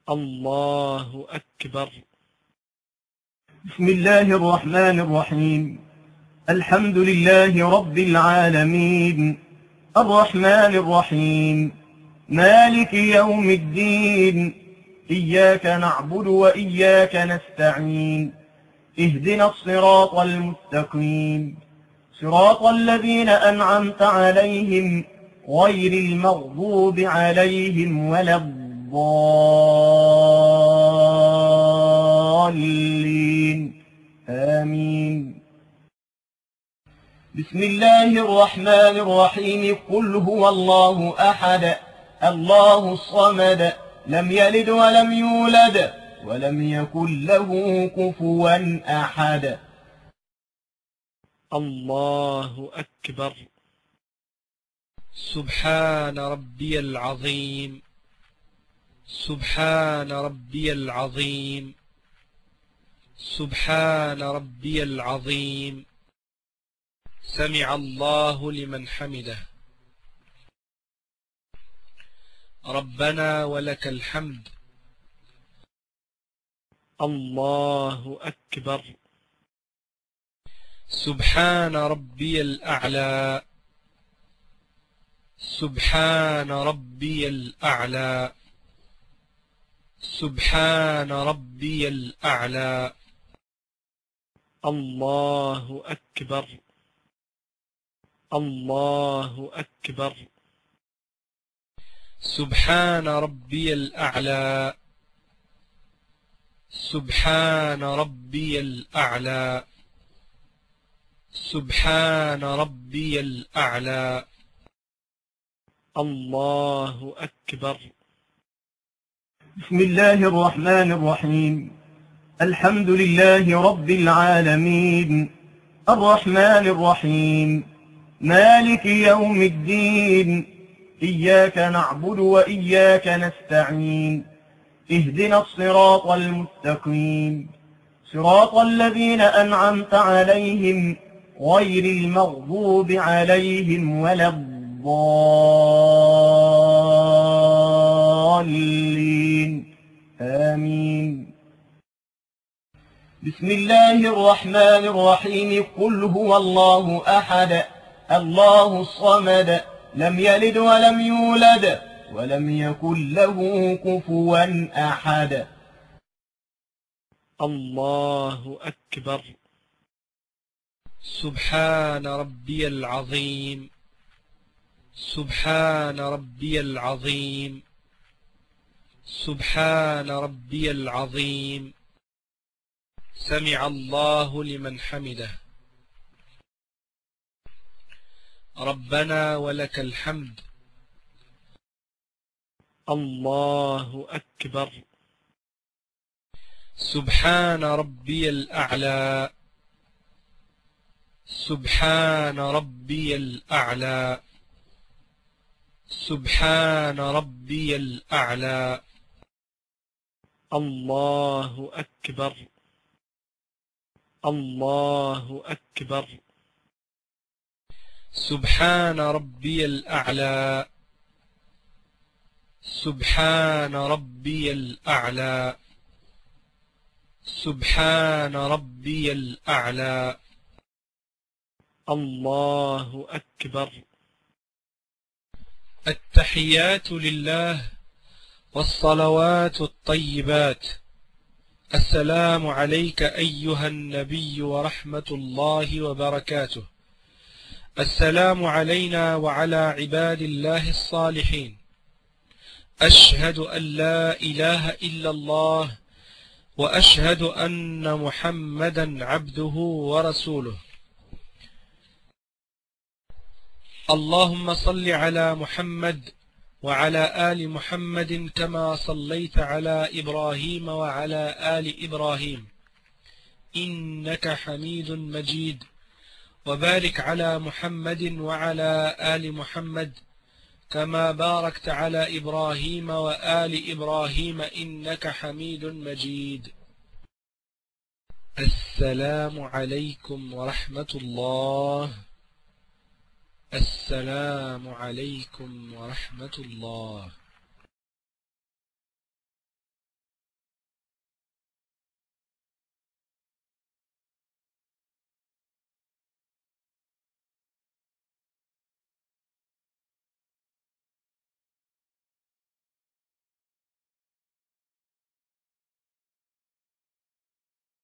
الله أكبر. بسم الله الرحمن الرحيم. الحمد لله رب العالمين، الرحمن الرحيم، مالك يوم الدين، إياك نعبد وإياك نستعين، اهدنا الصراط المستقيم، صراط الذين أنعمت عليهم غير المغضوب عليهم ولا الضالين، آمين. بسم الله الرحمن الرحيم. قل هو الله أحد الله الصمد لم يلد ولم يولد ولم يكن له كفوا أحد. الله أكبر. سبحان ربي العظيم، سبحان ربي العظيم، سبحان ربي العظيم. سمع الله لمن حمده. ربنا ولك الحمد. الله أكبر. سبحان ربي الأعلى، سبحان ربي الأعلى، سبحان ربي الأعلى. الله أكبر. الله أكبر. سبحان ربي الأعلى، سبحان ربي الأعلى، سبحان ربي الأعلى. الله أكبر. بسم الله الرحمن الرحيم. الحمد لله رب العالمين، الرحمن الرحيم، مالك يوم الدين، إياك نعبد وإياك نستعين، اهدنا الصراط المستقيم، صراط الذين أنعمت عليهم غير المغضوب عليهم ولا الضالين، آمين. بسم الله الرحمن الرحيم. قل هو الله أحد الله الصمد لم يلد ولم يولد ولم يكن له كفوا أحد. الله أكبر. سبحان ربي العظيم، سبحان ربي العظيم، سبحان ربي العظيم. سمع الله لمن حمده. ربنا ولك الحمد. الله أكبر. سبحان ربي الأعلى، سبحان ربي الأعلى، سبحان ربي الأعلى. الله أكبر. الله أكبر. سبحان ربي الأعلى، سبحان ربي الأعلى، سبحان ربي الأعلى. الله أكبر. التحيات لله والصلوات الطيبات. السلام عليك أيها النبي ورحمة الله وبركاته. السلام علينا وعلى عباد الله الصالحين. أشهد أن لا إله إلا الله وأشهد أن محمدا عبده ورسوله. اللهم صل على محمد وعلى آل محمد كما صليت على إبراهيم وعلى آل إبراهيم إنك حميد مجيد، وبارك على محمد وعلى آل محمد كما باركت على إبراهيم وآل إبراهيم إنك حميد مجيد. السلام عليكم ورحمة الله. السلام عليكم ورحمة الله.